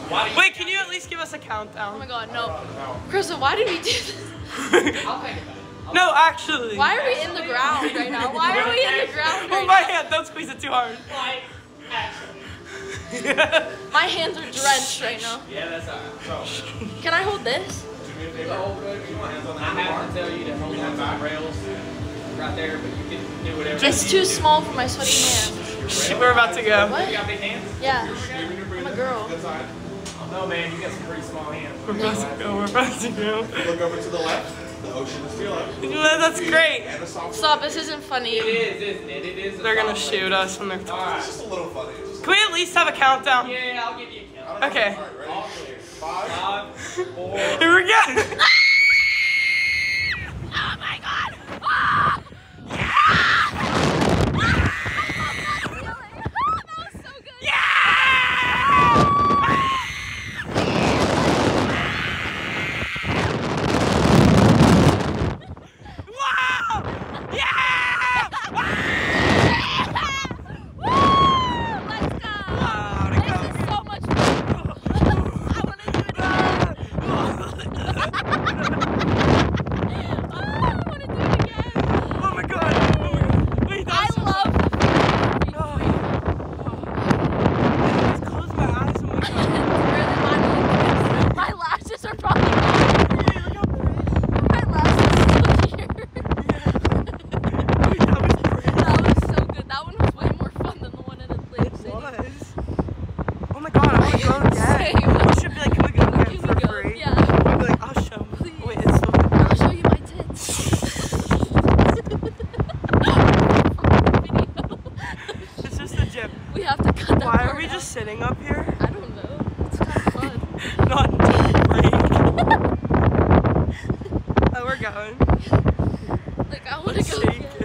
Wait, can you at least give us a Oh countdown? my god, no. Crystal, why did we do this? No, actually. Why are we in the ground right now? Why are we in the ground Oh, right my now? hand, don't squeeze it too hard. My hands are drenched right now. Yeah, that's alright. So, Can I hold this? I have to tell you to hold on to the rails right there, but you can do whatever. It's too small for my sweaty hands. We're about to go. What? You got big hands? Yeah. I'm a girl. No, man, you got some pretty small hands. We're about to go. We're about to go. Look over to the left. The ocean is to your left. That's great. And a soft Stop, this isn't funny. It is, isn't it? It is. They're gonna shoot us when they're It's talking. just a little funny. It's just Can we at least have a countdown? Yeah, I'll give you a count. Okay. All right, ready? All clear. 5. 5, 4. Here we go. Oh my god! We have to cut that Why are part we just out. sitting up here? I don't know. It's kind of fun. Not until break. Oh, we're going. Like, I want to go Shake again.